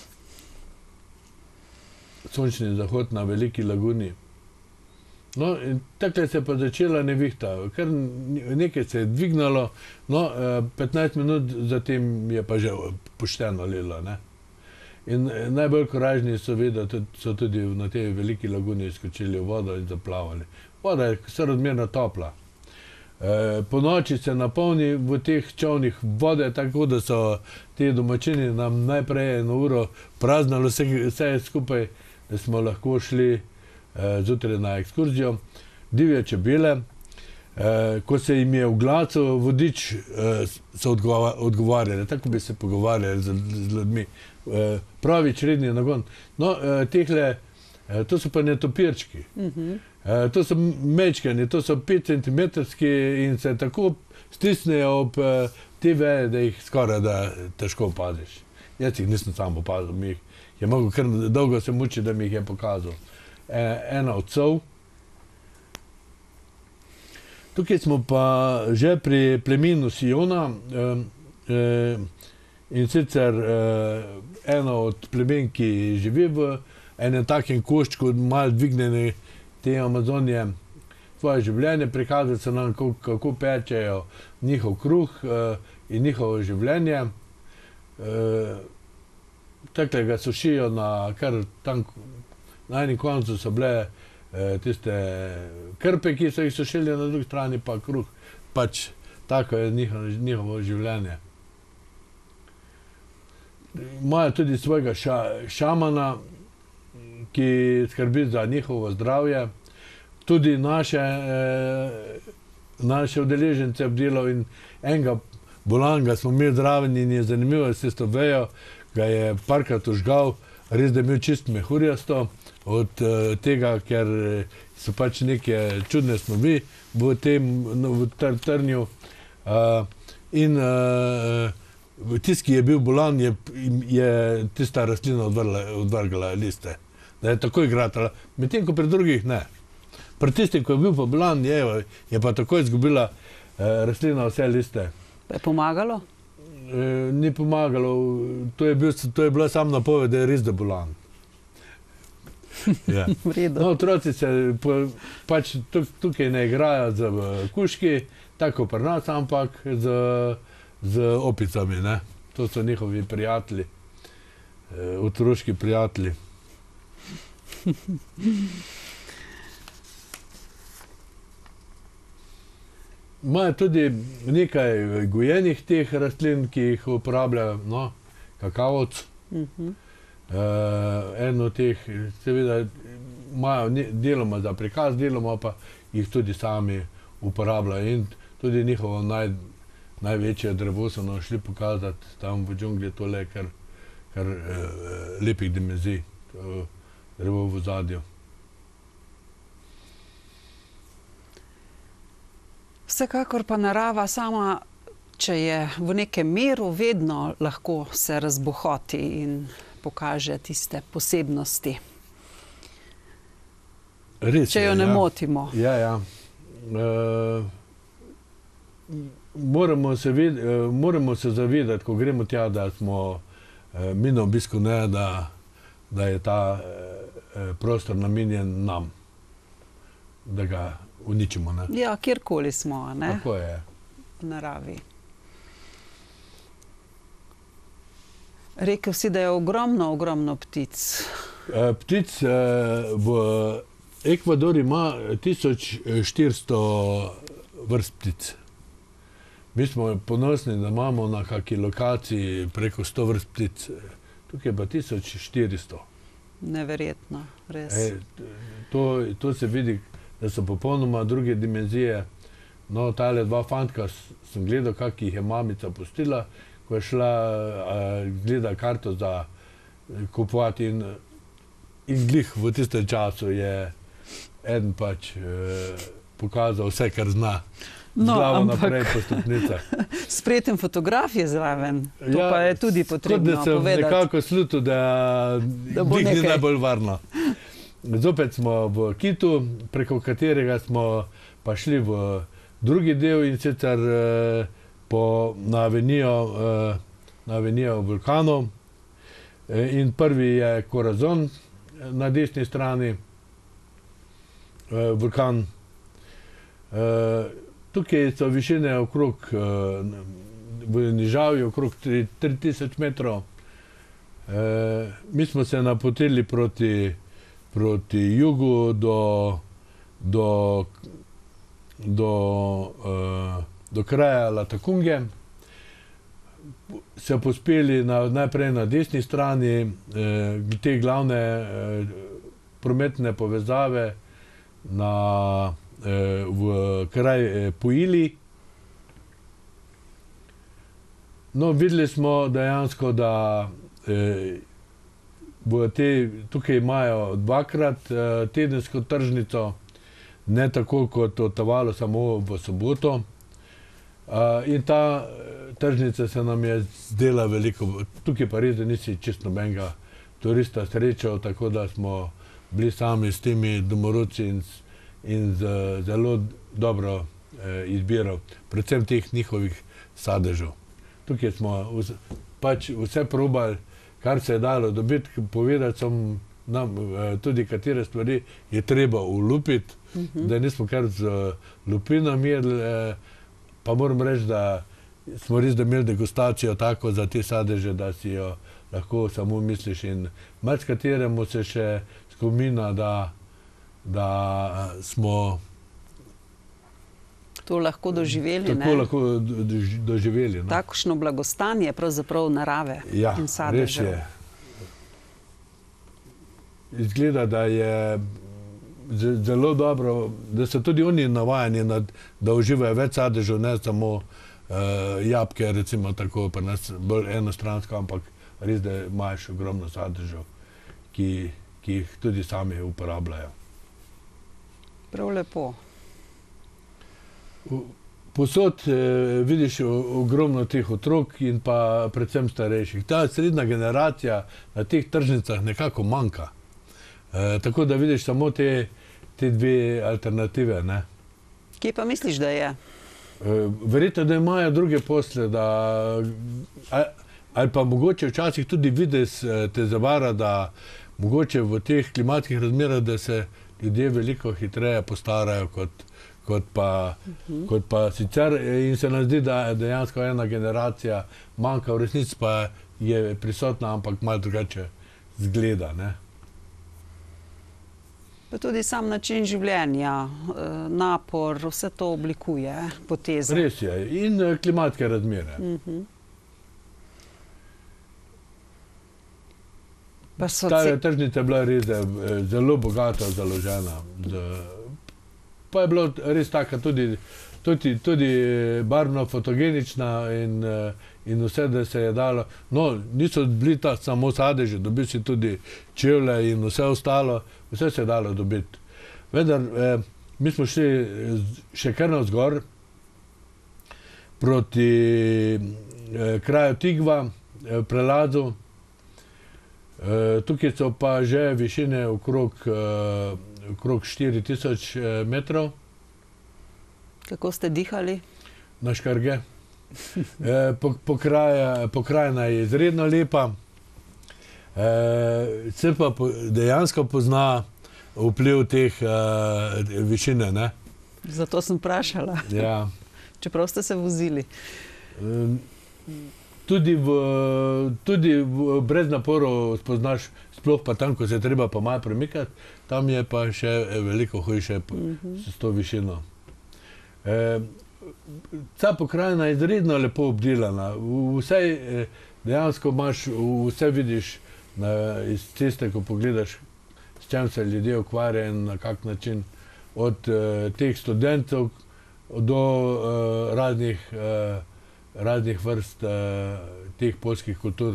Sončni zahod na Veliki laguni. No, in takle se je pa začela nevihta, kar nekaj se je dvignalo, no, petnajst minut zatem je pa že pošteno lilo, ne. In najbolj korajžni so vedno, so tudi na tej Veliki laguni skočili v vodo in zaplavali. Voda je sorazmerno topla. Po noči se napolni v teh čolnih vode, tako da so ti domačini nam najprej eno uro praznalo vse, vse skupaj, da smo lahko šli zjutraj na ekskurzijo. Divje čebele, ko se jim je oglasil vodič, so odgovarjali, tako bi se pogovarjali z ljudmi. Pravi čredni nagon. No, tehle, to so pa netopirčki. To so mečkani, to so pet centimetrski in se tako stisnejo ob te veje, da jih skoraj da težko opaziš. Jaz jih nisem sam opazil, mi jih je mogel kar dolgo se muči, da mi jih je pokazal. Ena od sov. Tukaj smo pa že pri plemenu Siona, in sicer eno od plemen, ki živi v enem takem koščku, malo dvignjene te Amazonije, svoje življenje, prikazali so nam, kako pečejo njihov kruh in njihovo življenje. Takle ga sušijo na kar tam, na enem koncu so bile tiste krpe, ki so jih sušili, na drugi strani pa kruh. Pač tako je njihovo, njihovo življenje. Imajo tudi svojega ša, šamana, ki skrbi za njihovo zdravje. Tudi naše, naše udeležence obdelal in enega bolanga smo imeli zraven in je zanimivo, da se s to vejo, ga je parkrat užgal, res da je imel čist mehurjasto od tega, ker so pač neke čudne snovi v tem v trnju. In tisti, ki je bil bolan, je, je tista rastlina odvrla, odvrgla liste. Da je takoj gratala, medtem ko pri drugih ne. Pri tistim, ko je bil pa bolan, je, je pa takoj izgubila rastlina vse liste. Pa je pomagalo? Ni pomagalo, to je, bil, to je bila sam napoved, da je res da bolan. Ja. No, otroci se pač tukaj ne igrajo z kužki, tako pri nas, ampak z, z opicami, ne. To so njihovi prijatelji, otroški prijatelji. Imajo tudi nekaj gojenih teh rastlin, ki jih uporabljajo, no, kakavovc. Uh-huh. Uh, eno od teh, seveda, imajo deloma za prikaz, deloma pa jih tudi sami uporabljajo in tudi njihovo naj, največje drevo so nam šli pokazati tam v džungli, tole kar, kar uh, lepih dimenzij, to drevo v ozadju. Vsekakor pa narava sama, če je v nekem miru, vedno lahko se razbohoti in pokaže tiste posebnosti. Res če jo je, ne ja. motimo. Ja, ja. Uh, moramo, se ved, uh, moramo se zavedati, ko gremo tja, da smo uh, mi na obisku, ne, da, da je ta uh, prostor namenjen nam, da ga uničimo. Ne? Ja, kjerkoli smo, ne? Tako je. V naravi. Rekel si, da je ogromno, ogromno ptic. Uh, ptic uh, v Ekvador ima tisoč štiristo vrst ptic. Mi smo ponosni, da imamo na kaki lokaciji preko sto vrst ptic. Tukaj je pa tisoč štiristo. Neverjetno, res. E, to, to se vidi, da so popolnoma druge dimenzije. No, tale dva fantka sem gledal, kak jih je mamica pustila, ko je šla gleda karto za kupovati in, in glih v tistem času je eden pač eh, pokazal vse, kar zna. Z No, glavo ampak naprej po stopnicah. spreten fotograf je zraven. To Ja, pa je tudi potrebno Kot da sem povedati. nekako slutil, da, Da bo glih ni nekaj. najbolj varno. Zopet smo v Kitu, preko katerega smo pa šli v drugi del in sicer eh, po, na avenijo, eh, na avenijo vulkanov. Eh, in prvi je Corazon eh, na desni strani, eh, vulkan. Eh, tukaj so višine okrog, eh, v nižavju okrog tri tisoč metrov. Eh, mi smo se napotili proti, proti jugu do, do Do, uh, do kraja Latacunge, se pospeli na, najprej na desni strani eh, te glavne eh, prometne povezave na, eh, v kraj eh, Pujili. No, videli smo dejansko, da eh, v te, tukaj imajo dvakrat eh, tedensko tržnico, ne tako kot Otavalo, samo v soboto. Uh, in ta tržnica se nam je zdela veliko. Tukaj pa res, da nisi čisto nobenega turista srečal, tako da smo bili sami s temi domorodci in, in z zelo dobro eh, izbiro, predvsem teh njihovih sadežev. Tukaj smo vse, pač vse probali, kar se je dalo dobiti, povedati sem nam eh, tudi, katere stvari je treba ulupiti, uh-huh. da nismo kar z lupinami jedli, eh, pa moram reči, da smo res da imeli degustacijo tako za te sadeže, da si jo lahko samo misliš in marskateremu se še spomina, da, da smo To lahko doživeli, tako ne? lahko dož, doživeli. No. Takšno blagostanje pravzaprav narave Ja, in res sadežev. je. Izgleda, da je z- zelo dobro, da so tudi oni navajeni, na, da uživajo več sadežev, ne samo uh, jabke, recimo tako, pa nas bolj enostransko, ampak res, da imaš ogromno sadežev, ki, ki jih tudi sami uporabljajo. Prav lepo. V- Posod eh, vidiš o- ogromno teh otrok in pa predvsem starejših. Ta srednja generacija na teh tržnicah nekako manjka. E, tako da vidiš samo te, te dve alternative. Ne? Kje pa misliš, da je? E, verjetno, da imajo druge posle, da, ali, ali pa mogoče včasih tudi vidiš te zavara, da mogoče v teh klimatskih razmerah, da se ljudje veliko hitreje postarajo kot, kot, pa, uh-huh. kot pa sicer. In se nam zdi, da je dejansko ena generacija manjka, v resnici pa je prisotna, ampak malo drugače zgleda. Ne? Pa tudi sam način življenja, eh, napor, vse to oblikuje poteze. Res je. In eh, klimatske razmere. Mhm. Pa so Ta ce- tržnica je bila res eh, zelo bogato založena. Z, pa je bila res taka tudi, tudi, tudi barvno fotogenična in, eh, in vse, da se je dalo. No, niso bili ta samo sadeži, dobil si tudi čevlje in vse ostalo, vse se je dalo dobiti. Vendar, eh, mi smo šli z- še kar navzgor proti eh, kraju Tigva, eh, prelazu. Eh, tukaj so pa že višine okrog, eh, okrog štiri tisoč eh, metrov Kako ste dihali? na Škrge. Eh, po, pokraja, pokrajina je izredno lepa, eh, se pa po, dejansko pozna vpliv teh eh, višine. Ne? Zato sem vprašala, Ja. čeprav ste se vozili. Eh, Tudi, v, tudi v, brez naporov spoznaš, sploh pa tam, ko se treba pa malo premikati, tam je pa še veliko hujše p- Mhm. s to višino. E, ta pokrajina je izredno lepo obdelana. Vse, dejansko imaš, vse vidiš na, iz ceste, ko pogledaš, s čem se ljudje ukvarjajo in na kak način. Od uh, teh študentov do uh, raznih, uh, raznih vrst uh, teh poljskih kultur.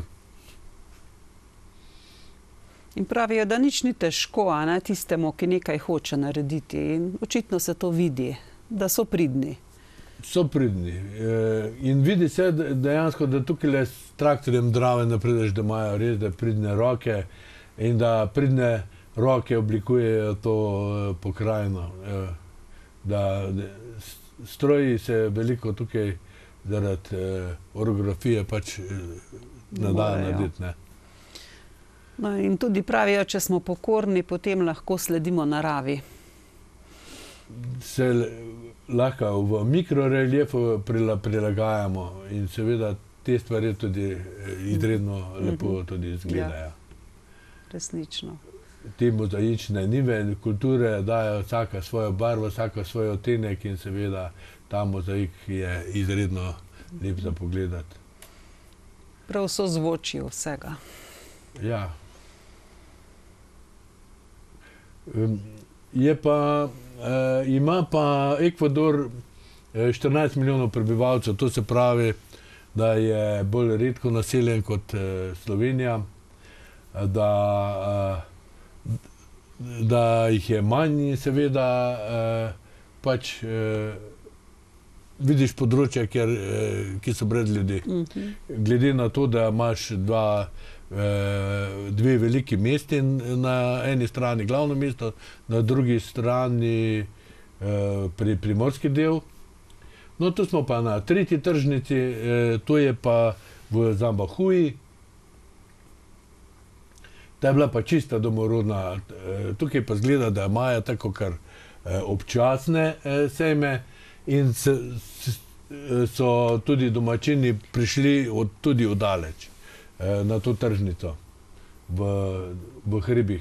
In pravijo, da nič ni težko, a ne, tistemu, ki nekaj hoče narediti. In očitno se to vidi, da so pridni. So pridni. E, in vidi se dejansko, da tukaj le s traktorjem Drave napredeš, da imajo res da pridne roke in da pridne roke oblikujejo to e, pokrajino. E, da, da stroji se veliko tukaj zaradi e, orografije pač e, ne dajo narediti, ne. No, in tudi pravijo, če smo pokorni, potem lahko sledimo naravi. Se lahko v mikroreliefu prilagajamo in seveda te stvari tudi izredno lepo tudi izgledajo. Ja, resnično. Te mozaične nive kulture dajo vsaka svojo barvo, vsaka svoj odtenek in seveda ta mozaik je izredno lep za pogledati. Prav so zvoči vsega. Ja. Je pa, eh, ima pa Ekvador štirinajst milijonov prebivalcev, to se pravi, da je bolj redko naseljen kot eh, Slovenija, da, eh, da jih je manj in seveda eh, pač eh, vidiš področja, kjer, eh, ki so brez ljudi. Mhm. Glede na to, da imaš dva dve veliki mesti, na eni strani glavno mesto, na drugi strani pri primorski del. No, tu smo pa na tretji tržnici, to je pa v Zambahuji. Ta je bila pa čista domorodna. Tukaj pa zgleda, da imajo tako kar občasne sejme in so tudi domačini prišli od, tudi oddaleč na to tržnico v, v hribih.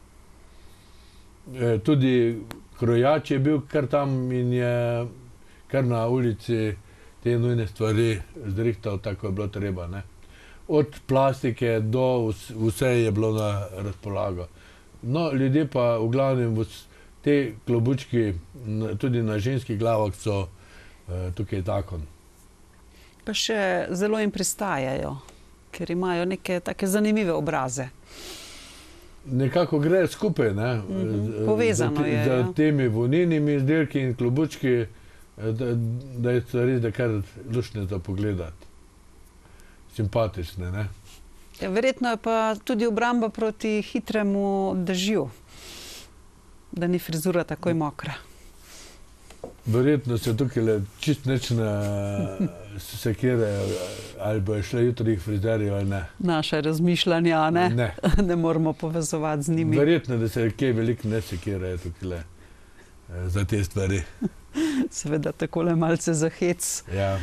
E, tudi krojač je bil kar tam in je kar na ulici te nujne stvari zrihtal, tako je bilo treba, ne. Od plastike do vse je bilo na razpolago. No, ljudje pa v glavnem te klobučki tudi na ženskih glavah so e, tukaj zakon. Pa še zelo jim pristajajo, ker imajo neke take zanimive obraze. Nekako gre skupaj, ne? Mm-hmm. Povezano je. Za temi volnenimi izdelki in klobučki, da, da je res da kar luštne za pogledati. Simpatične, ne? Ja, verjetno je pa tudi obramba proti hitremu dežju, da ni frizura takoj mokra. Verjetno se tukaj le čist nečne sekire, ali bo šle jutri frizerji ali ne. Naše razmišljanja, ne? Ne. Ne moramo povezovati z njimi. Verjetno, da se kaj veliko ne sekirajo tukaj le za te stvari. Seveda takole malce za hec. Ja.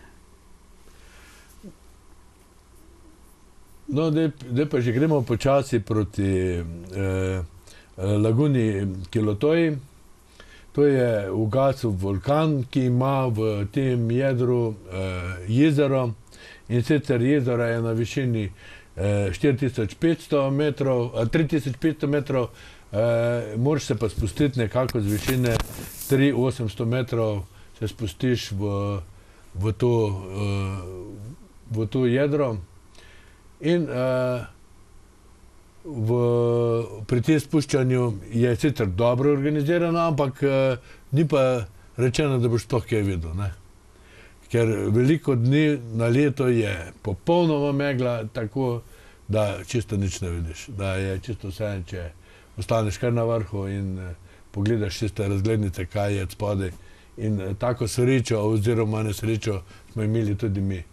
No, zdaj pa že gremo počasi proti eh, laguni Kilotoji. To je ugasil vulkan, ki ima v tem jedru eh, jezero, in sicer jezero je na višini eh, štiri tisoč petsto metrov, eh, tri tisoč petsto metrov, eh, moraš se pa spustiti nekako z višine tri tisoč osemsto metrov, se spustiš v, v, to, eh, v to jedro. In eh, V, pri tem spuščanju je sicer dobro organizirano, ampak eh, ni pa rečeno, da boš to kaj videl, ne. Ker veliko dni na leto je popolnoma megla, tako da čisto nič ne vidiš. Da je čisto vse, če ostaneš kar na vrhu in eh, pogledaš čiste razglednice, kaj je spodaj. In eh, tako srečo oziroma nesrečo smo imeli tudi mi.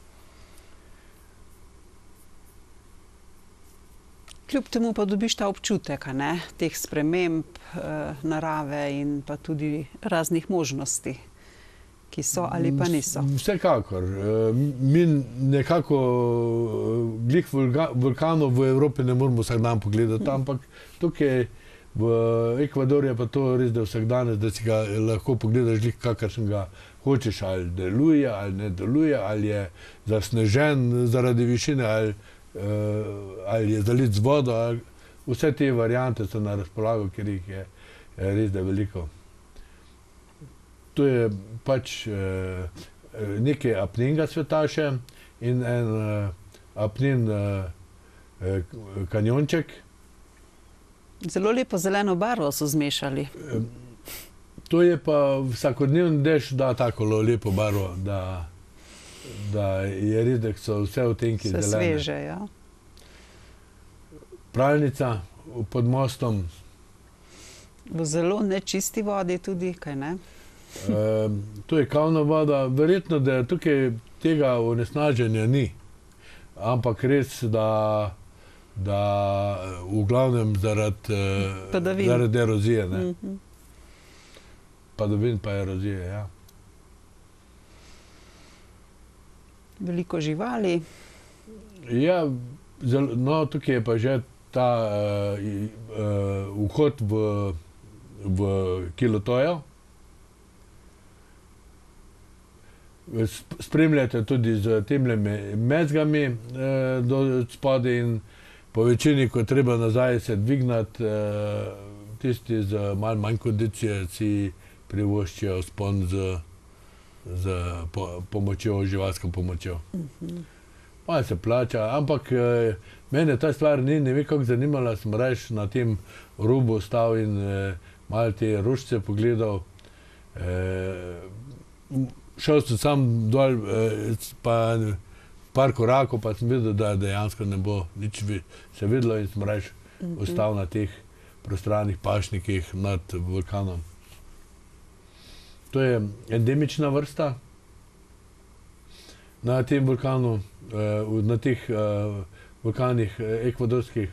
Kljub temu pa dobiš ta občutek, ne, teh sprememb eh, narave in pa tudi raznih možnosti, ki so ali pa niso. Vsekakor. Mi nekako glih vulkanov v Evropi ne moramo vsak dan pogledati, ampak tukaj V Ekvadorju je pa to res, da vsak dan, da si ga lahko pogledaš glih, kakršen ga hočeš, ali deluje, ali ne deluje, ali je zasnežen zaradi višine, ali, uh, ali je zalit z vodo. Ali, vse te variante so na razpolago, ker jih je, je res da veliko. To je pač uh, nekaj apnenga sveta še in en uh, apnen uh, kanjonček. Zelo lepo zeleno barvo so zmešali. To je pa vsakodnevni dež da tako lepo barvo, da, da je res, da so vse odtenki zelene. Vse sveže, ja. Pralnica pod mostom. V zelo nečisti vodi tudi, kaj ne? E, to je kavna voda. Verjetno, da tukaj tega onesnaženja ni. Ampak res, da da v glavnem zaradi, zaradi erozije. Ne? Mm-hmm. Padavin pa erozije, ja. Veliko živali. Ja, zelo, no, tukaj je pa že ta uh, uh, vhod v, v Kilotojo. Spremljate tudi z temle mezgami uh, do spode in po večini, ko treba nazaj se dvignati, tisti z malo manj kondicije si privoščijo vzpon z, z pomočjo, živalsko pomočjo. Uh-huh. Malo se plača, ampak mene ta stvar ni, ne ve kako zanimala, sem rajš na tem robu stal in malo te rožice pogledal. Šel sem sam dol, pa par korakov, pa sem videl, da dejansko ne bo nič se videlo in sem rajš mm-hmm. ostal na teh prostranih pašnikih nad vulkanom. To je endemična vrsta na tem vulkanu, na teh vulkanih ekvadorskih.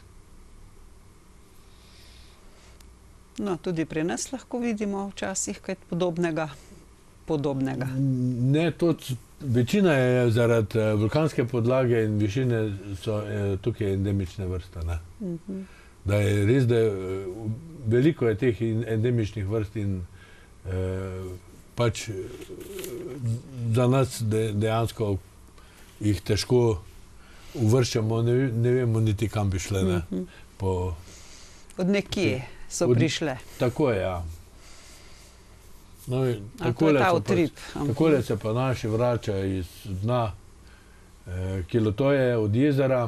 No, tudi pri nas lahko vidimo včasih kaj podobnega. podobnega. Ne, to večina je zaradi vulkanske podlage in višine so tukaj endemične vrste. Ne? Uh-huh. Da je res, da je, veliko je teh endemičnih vrst in eh, pač za nas de, dejansko jih težko uvrščamo, ne, ne vemo niti kam bi šle. Ne? Uh-huh. Po, od nekje so od, prišle. Tako je, ja. No, takole, ta utrip. Pa, takole se pa naši vračajo iz dna eh, Kilotoje, od jezera.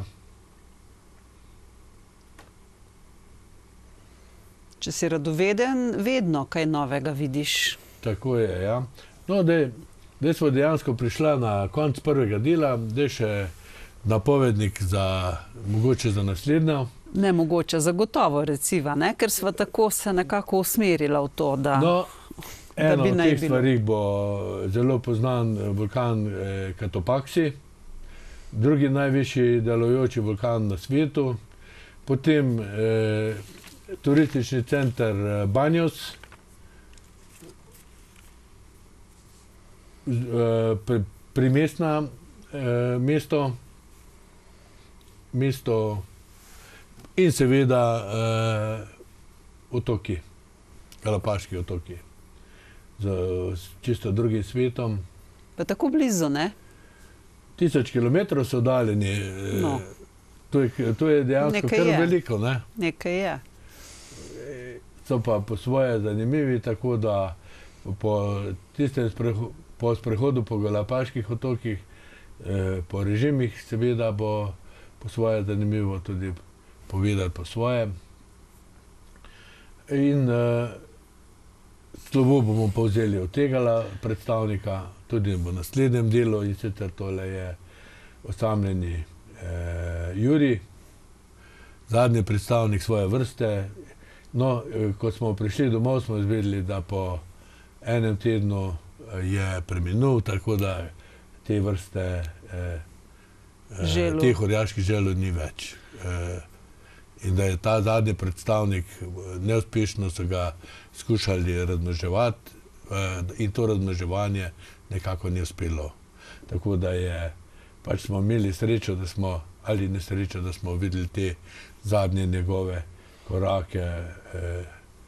Če si radoveden, vedno kaj novega vidiš. Tako je, ja. No, zdaj smo dejansko prišla na konc prvega dela, zdaj še napovednik za, mogoče za naslednjo. Ne mogoče, zagotovo reciva, ne? Ker sva tako se nekako usmerila v to, da... No, eno od teh stvari bo zelo poznan vulkan eh, Cotopaxi, drugi najvišji delujoči vulkan na svetu, potem eh, turistični center Baños, eh, pri, primestna eh, mesto, mesto in seveda eh, otoki, Galapaški otoki. Z čisto drugim svetom. Pa tako blizu, ne? Tisoč kilometrov so oddaljeni. No. To je, to je dejansko Nekaj kar je. veliko, ne? Nekaj je. So pa po svoje zanimivi, tako da po tistem spreho, po sprehodu po Galapaških otokih, eh, po režimih seveda bo po svoje zanimivo tudi povedati po svoje. In eh, slovo bomo povzeli od tega predstavnika, tudi v naslednjem delu, in sicer tole je osamljeni eh, Jurij, zadnji predstavnik svoje vrste. No, eh, ko smo prišli domov, smo izvedeli, da po enem tednu je preminul, tako da te vrste, eh, eh, teh orjaških želv ni več. Eh, in da je ta zadnji predstavnik, neuspešno so ga skušali razmnoževati in to razmnoževanje nekako ni uspelo. Tako da je, pač smo imeli srečo, da smo, ali nesrečo, da smo videli te zadnje njegove korake eh,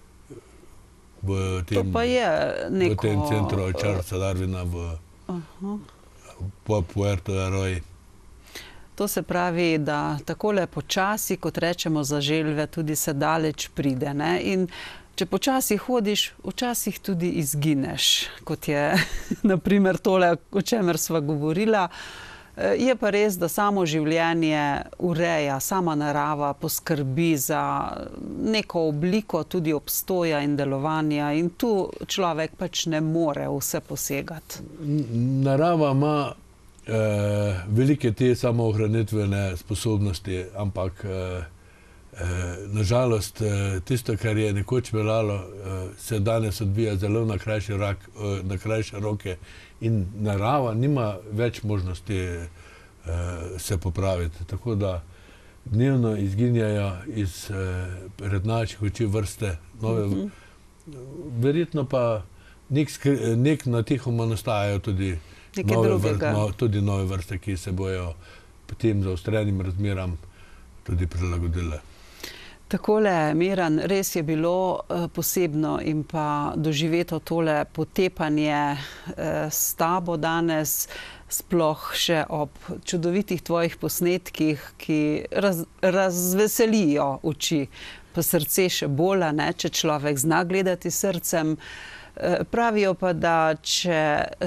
v tem, to pa je neko... v tem centru Charlesa Darwina v uh-huh. po Puerto Arroyo. To se pravi, da takole počasi, kot rečemo za želve, tudi se daleč pride, ne? In če počasi hodiš, včasih tudi izgineš, kot je na primer tole, o čemer sva govorila. Je pa res, da samo življenje ureja, sama narava poskrbi za neko obliko tudi obstoja in delovanja in tu človek pač ne more vse posegati. Narava ima eh, velike te samoohranitvene sposobnosti, ampak eh, eh, nažalost eh, tisto, kar je nekoč veljalo, eh, se danes odvija zelo na krajše, rak, eh, na krajše roke. In narava nima več možnosti eh, se popraviti. Tako da dnevno izginjajo iz eh, pred naših oči vrste nove. Mm-hmm. Verjetno pa nek, nek natihoma nastajajo tudi nove, vrste, no, tudi nove vrste, ki se bojo potem zaostrenim razmeram tudi prilagodile. Takole, Miran, res je bilo uh, posebno in pa doživeto tole potepanje uh, s tabo danes, sploh še ob čudovitih tvojih posnetkih, ki raz, razveselijo oči, pa srce še bolj, ne, če človek zna gledati srcem. Uh, pravijo pa, da če...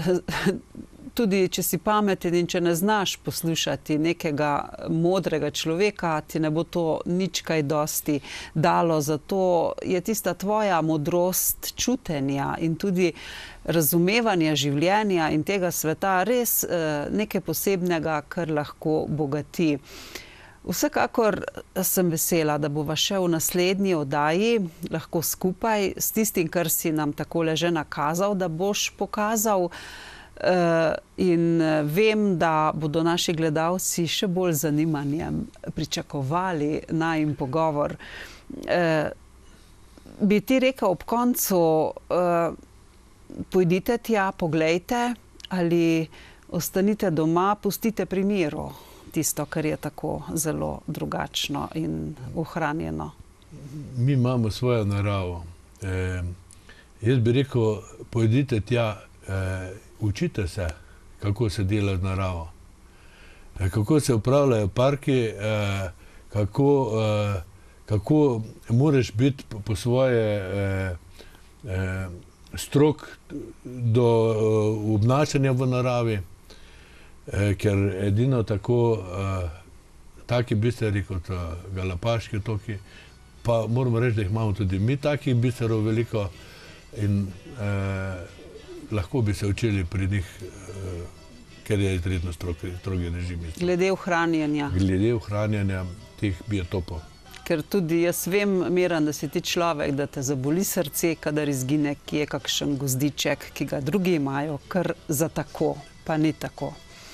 Tudi, če si pameten in če ne znaš poslušati nekega modrega človeka, ti ne bo to nič kaj dosti dalo. Zato je tista tvoja modrost čutenja in tudi razumevanja življenja in tega sveta res eh, nekaj posebnega, kar lahko bogati. Vsekakor sem vesela, da bova še v naslednji oddaji lahko skupaj s tistim, kar si nam takole že nakazal, da boš pokazal. Uh, in uh, vem, da bodo naši gledalci še bolj zanimanjem pričakovali najin pogovor. Uh, bi ti rekel ob koncu, uh, pojdite tja, poglejte ali ostanite doma, pustite pri miru tisto, kar je tako zelo drugačno in ohranjeno. Mi imamo svojo naravo. Eh, jaz bi rekel, pojdite tja, eh, učite se, kako se dela z naravo, kako se upravljajo parki, kako, kako moraš biti po svoje strog do obnašanja v naravi, ker edino tako, taki bisteri kot Galapaški otoki, pa moramo reči, da jih imamo tudi mi takih bisterov veliko in lahko bi se učili pri njih, ker je izredno strogi režim. Glede ohranjanja. Glede ohranjanja teh biotopov. Ker tudi jaz vem, Miran, da si ti človek, da te zaboli srce, kadar izgine kje kakšen gozdiček, ki ga drugi imajo kar za tako, pa ni tako.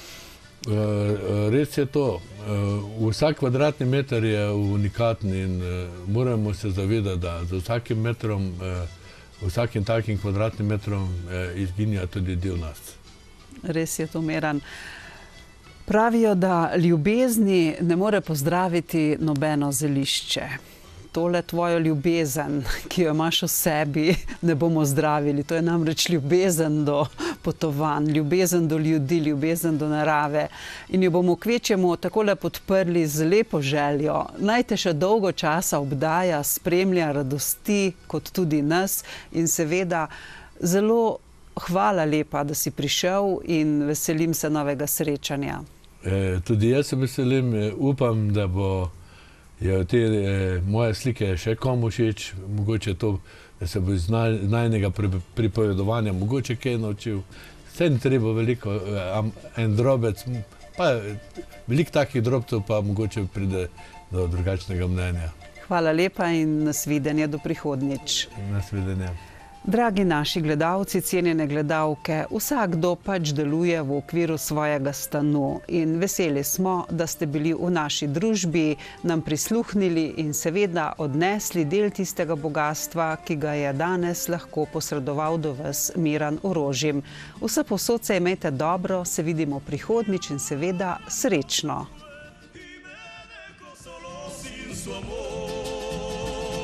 Res je to. Vsak kvadratni meter je unikatni in moramo se zavedati, da za vsakim metrom vsakim takim kvadratnim metrom eh, izginja tudi del nas. Res je to, Miran. Pravijo, da ljubezni ne more pozdraviti nobeno zelišče. Tole tvojo ljubezen, ki jo imaš v sebi, ne bomo zdravili. To je namreč ljubezen do potovanj, ljubezen do ljudi, ljubezen do narave. In jo bomo kvečjemu takole podprli z lepo željo. Naj te še dolgo časa obdaja, spremlja radosti, kot tudi nas. In seveda zelo hvala lepa, da si prišel in veselim se novega srečanja. E, tudi jaz se veselim, upam, da bo je te eh, moje slike še komu všeč, mogoče to, da se bo iz najnega pripovedovanja mogoče kaj naučil. Vse ni treba veliko, eh, en drobec, pa veliko takih drobcev pa mogoče pride do drugačnega mnenja. Hvala lepa in nasvidenje do prihodnjič. Nasvidenje. Dragi naši gledalci, cenjene gledalke, vsakdo pač deluje v okviru svojega stanu in veseli smo, da ste bili v naši družbi, nam prisluhnili in seveda odnesli del tistega bogatstva, ki ga je danes lahko posredoval do vas Miran Orožim. Vse povsod se imejte dobro, se vidimo prihodnjič in seveda srečno.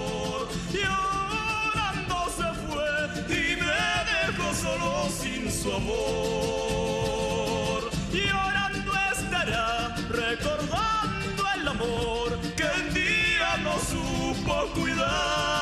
su amor. Llorando estará, recordando el amor que un día no supo cuidar.